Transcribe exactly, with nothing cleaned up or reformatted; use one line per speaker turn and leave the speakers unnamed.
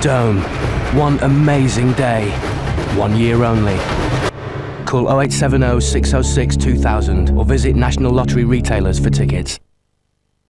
Dome. One amazing day. One year only. Call oh eight seven oh, six oh six, two thousand or visit National Lottery retailers for tickets.